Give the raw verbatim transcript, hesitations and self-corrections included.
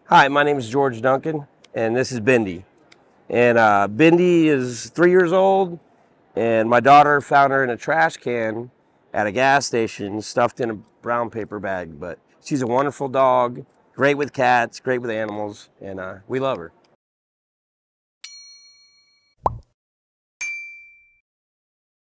Hi, my name is George Duncan, and this is Bindi. And uh, Bindi is three years old, and my daughter found her in a trash can at a gas station, stuffed in a brown paper bag. But she's a wonderful dog, great with cats, great with animals, and uh, we love her.